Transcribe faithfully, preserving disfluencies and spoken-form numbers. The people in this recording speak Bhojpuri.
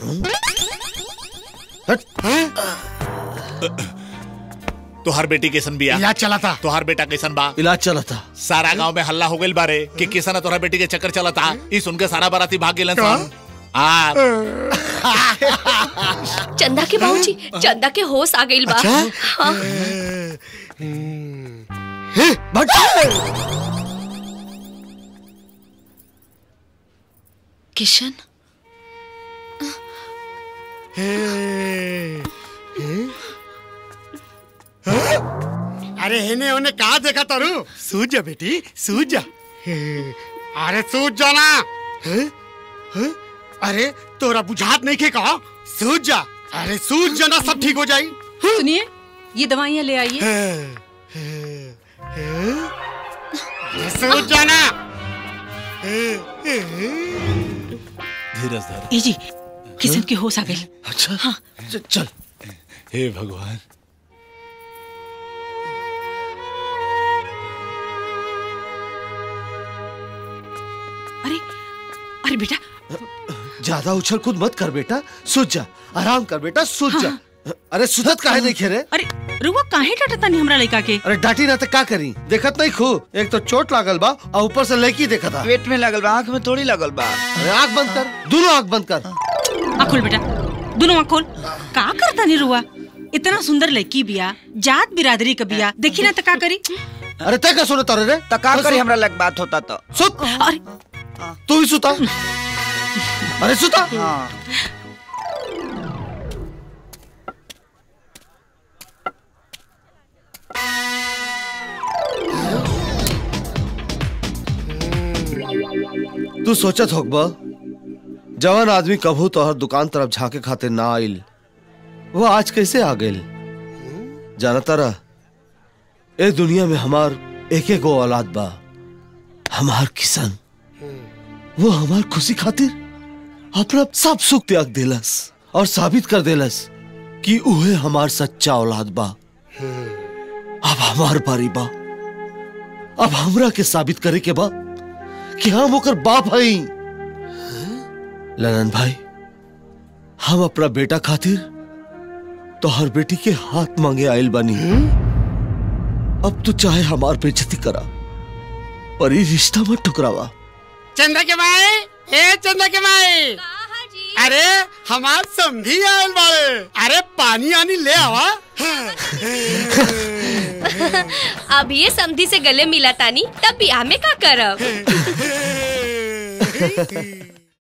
तुहार बेटी कैसन बिया? इलाज चला था। तुहार बेटा कैसन बा? इलाज चला था। सारा गांव में हल्ला हो गइल बारे कि किसन तुहार बेटी के चक्कर चला था। ई सुन के सारा बाराती भाग गेलन सन। आ चंदा के बाबूजी, चंदा के होश आ गइल बा। अच्छा? हाँ। किशन, अरे हेने उन्हें कहा देखा तारू? सूझ जा बेटी, सूझ जा। अरे सूझ जाना। अरे तोरा बुझात नहीं के कहा? सूझ जा। अरे सूझ जाना, सब ठीक हो जाई। सुनिए, ये दवाइयाँ ले आइए। सूझ जाना। धीरज धर। ए जी, किशन के होश आ गए। अच्छा हाँ। चल। हे भगवान। अरे अरे बेटा, ज्यादा उछल कूद मत कर बेटा, सूझ जा। आराम कर बेटा, सूझ जा। अरे सुधत काहे नहीं खेरे? अरे रुआ काहे डांटता नहीं हमरा लड़का के? अरे डांटी ना तो का करी? देखत नहीं खू, एक तो चोट लागल बा और ऊपर से लड़की देखा था। पेट में लागल बा, आँख में थोड़ी लागल बा। अरे आँख बंद कर, दोनों आँख बंद कर। आँख खोल बेटा, दोनों आँख खोल। का करता नहीं रुआ? इतना सुंदर लड़की बिया, जात बिरादरी का बिया, देखी ना तो का करी? अरे तय का सुने तारे रे? तो का करी, हमरा लग बात होता तो। सुत। अरे तू भी सुता। अरे सुता। हाँ। तू सोचत होगा जवान आदमी कभू तोहर दुकान तरफ झाके खातिर ना आइल, वो आज कैसे आ गइल? जाना तारा, ए दुनिया में हमार एक एक गो औलाद बा। हमार किसन, वो हमार खुशी खातिर अपना सब सुख त्याग देलस और साबित कर देलस कि उहे हमार सच्चा औलाद बा। अब हमार बारी बा। अब हमरा के साबित करे के बा कि हम ओकर बाप हई। ललन भाई, हम अपना बेटा खातिर तो हर बेटी के हाथ मांगे आयल बानी। अब तू चाहे हमार बेइज्जती करा, पर ये रिश्ता मत ठुकरावा। चंदा के माए, ए चंदा के माए, अरे हमार समधी आयल बाड़े। अरे पानी आनी ले आवा। अब ये समधी से गले मिला तानी, तब बियाह में का करब?